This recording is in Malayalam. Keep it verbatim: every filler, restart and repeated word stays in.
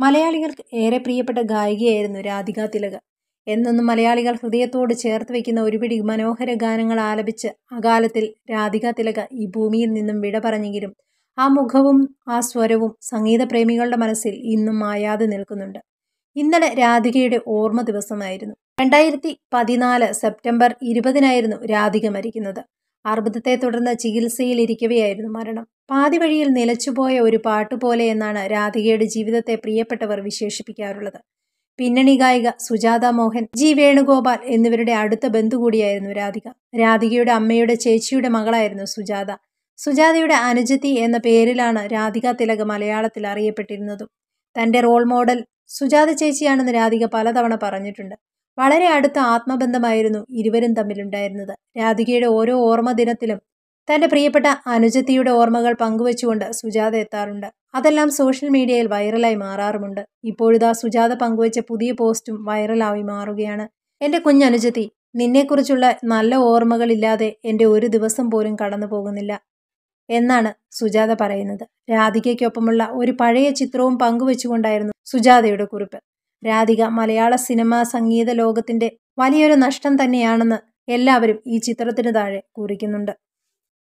മലയാളികൾക്ക് ഏറെ പ്രിയപ്പെട്ട ഗായികയായിരുന്നു രാധിക തിലക്. എന്നെന്നും മലയാളികൾ ഹൃദയത്തോട് ചേർത്ത് വയ്ക്കുന്ന ഒരുപിടി മനോഹര ഗാനങ്ങൾ ആലപിച്ച് അകാലത്തിൽ രാധിക തിലക് ഈ ഭൂമിയിൽ നിന്നും വിട പറഞ്ഞെങ്കിലും ആ മുഖവും ആ സ്വരവും സംഗീതപ്രേമികളുടെ മനസ്സിൽ ഇന്നും മായാതെ നിൽക്കുന്നുണ്ട്. ഇന്നലെ രാധികയുടെ ഓർമ്മ ദിവസമായിരുന്നു. രണ്ടായിരത്തി പതിനാല് സെപ്റ്റംബർ ഇരുപതിനായിരുന്നു രാധിക മരിക്കുന്നത്. അർബുദത്തെ തുടർന്ന് ചികിത്സയിൽ ഇരിക്കവെയായിരുന്നു മരണം. പാതി വഴിയിൽ നിലച്ചുപോയ ഒരു പാട്ടുപോലെ എന്നാണ് രാധികയുടെ ജീവിതത്തെ പ്രിയപ്പെട്ടവർ വിശേഷിപ്പിക്കാറുള്ളത്. പിന്നണി ഗായിക സുജാത മോഹൻ, ജി വേണുഗോപാൽ എന്നിവരുടെ അടുത്ത ബന്ധു കൂടിയായിരുന്നു രാധിക. രാധികയുടെ അമ്മയുടെ ചേച്ചിയുടെ മകളായിരുന്നു സുജാത. സുജാതയുടെ അനുജത്തി എന്ന പേരിലാണ് രാധിക തിലക് മലയാളത്തിൽ അറിയപ്പെട്ടിരുന്നതും. തന്റെ റോൾ മോഡൽ സുജാത ചേച്ചിയാണെന്ന് രാധിക പലതവണ പറഞ്ഞിട്ടുണ്ട്. വളരെ അടുത്ത ആത്മബന്ധമായിരുന്നു ഇരുവരും തമ്മിലുണ്ടായിരുന്നത്. രാധികയുടെ ഓരോ ഓർമ്മ ദിനത്തിലും തന്റെ പ്രിയപ്പെട്ട അനുജത്തിയുടെ ഓർമ്മകൾ പങ്കുവെച്ചുകൊണ്ട് സുജാത എത്താറുണ്ട്. അതെല്ലാം സോഷ്യൽ മീഡിയയിൽ വൈറലായി മാറാറുമുണ്ട്. ഇപ്പോഴിതാ സുജാത പങ്കുവെച്ച പുതിയ പോസ്റ്റും വൈറലായി മാറുകയാണ്. എന്റെ കുഞ്ഞനുജത്തി, നിന്നെക്കുറിച്ചുള്ള നല്ല ഓർമ്മകളില്ലാതെ എന്റെ ഒരു ദിവസം പോലും കടന്നു പോകുന്നില്ല എന്നാണ് സുജാത പറയുന്നത്. രാധികയ്ക്കൊപ്പമുള്ള ഒരു പഴയ ചിത്രവും പങ്കുവെച്ചുകൊണ്ടായിരുന്നു സുജാതയുടെ കുറിപ്പ്. രാധിക മലയാള സിനിമാ സംഗീത ലോകത്തിന്റെ വലിയൊരു നഷ്ടം തന്നെയാണെന്ന് എല്ലാവരും ഈ ചിത്രത്തിന് താഴെ കുറിക്കുന്നുണ്ട്.